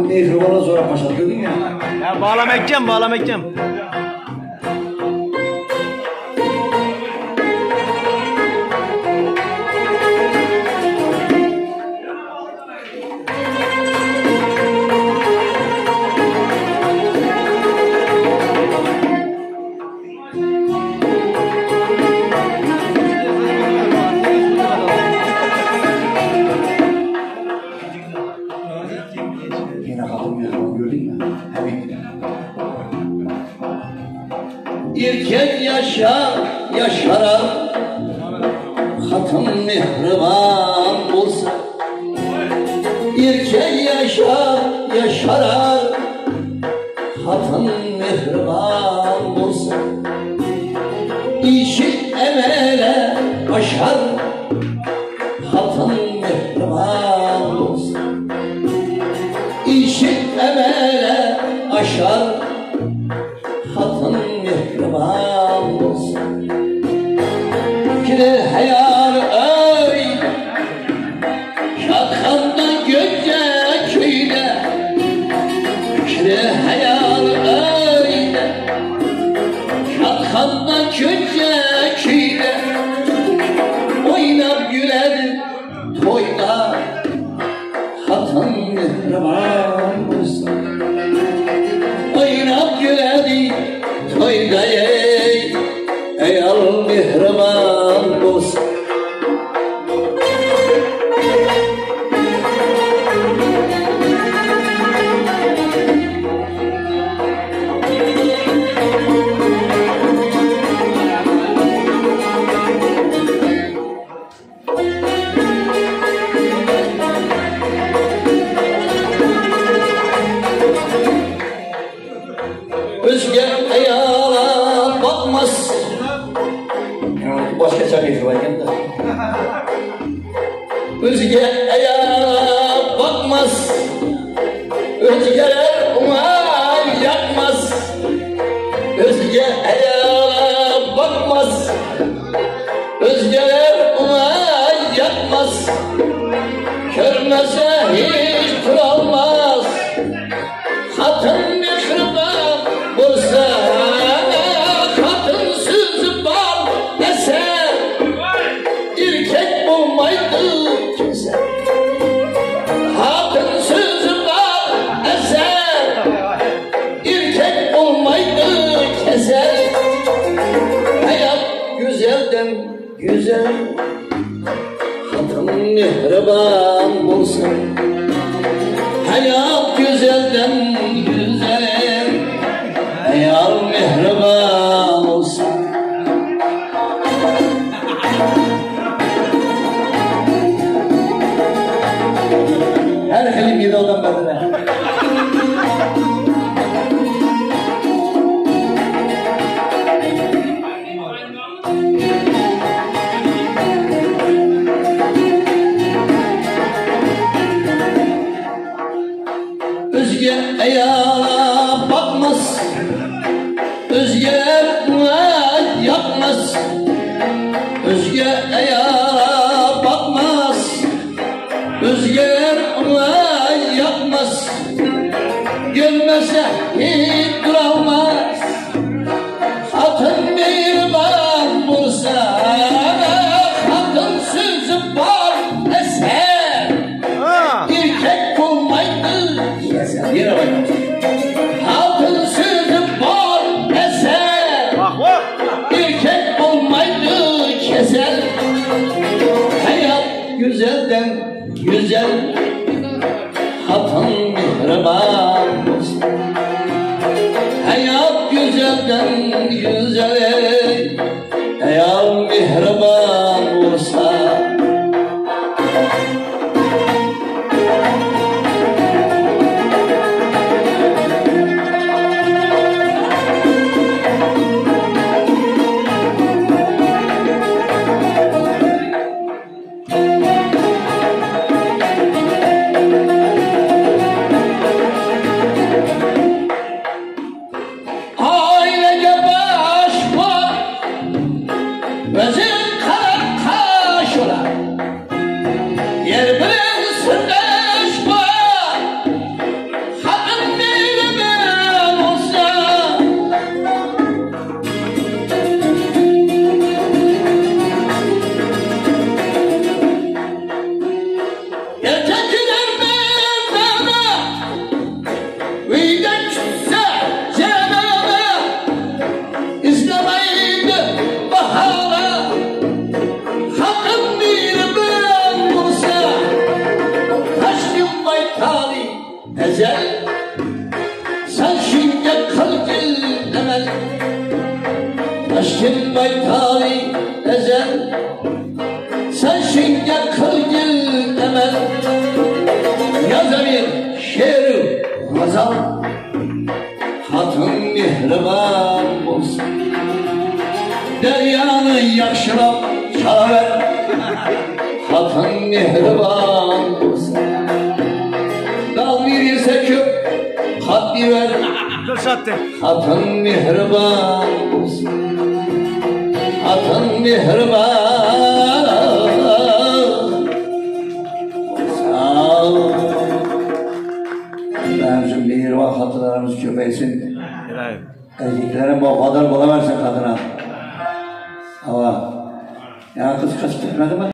Mikrofona sonra başlatıyordun ya. Ya bağlamayacağım, bağlamayacağım. Yine kadın mikrofonu gördün mü? Hem İrken yaşa, yaşara, hatun mihriban olsa. İrken yaşa, yaşara, hatun mihriban olsa. İşi emele aşar, hatun mihriban olsa. İşi emele aşar, hatun mihriban olsun. Fikri hayal öyle, şakanda gönce köyle. Fikri hayal öyle, şakanda gönce köyle. Oynap güler toyda, hatun mihriban olsun. Oynap güler toyda ey al mihriban olsun. Özge ayağına bakmaz. başka şarkı varken de. Özge ayağına bakmaz. Özgeler ona yakmaz. Özge ayağına bakmaz. Özgeler ona yakmaz. Körmese hiç durulmaz. Hatun mihriban olsa, hatınsız bal eser. İrkek olmaydı keser. Hatınsız bal eser. İrkek olmaydı keser. Hayat güzelden güzel, hatun mihriban olsun. Hayat güzelden güzel, hayal mihriban olsun. Her kelim yedi odan bedene. Özge ayağa bakmaz, özgeler buna yapmaz. Özge ayağa bakmaz, özgeler buna yapmaz. Görmese hiç duramaz, hatun mihriban bulsa. Hatınsız bal eser, İrkek olmaydı keser. Yine bak. Hatınsız bal eser, İrkek olmaydı keser. Hayat güzelden güzel, hatun mihriban olsun. Hayat güzelden güzel, hayal mihriban olsa. mehriban olsa. Dal verirse köp, hat ver. Dur sattı. Hatın mehriban olsa. Hatın mehriban olsa. Bizim bir vakit hatılarımız köpeysin. Helal. Erkeklere bu kadar bulamazsın kadına. Ama ya kız kaç bitmedi mi?